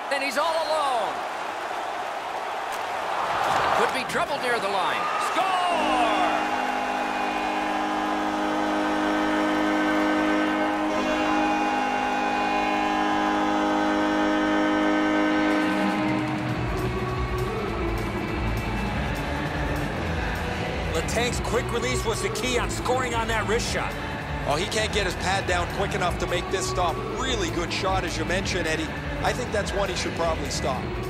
And he's all alone. Could be trouble near the line. Score! Letang's quick release was the key on scoring on that wrist shot. Oh, he can't get his pad down quick enough to make this stop. Really good shot, as you mentioned, Eddie. I think that's one he should probably stop.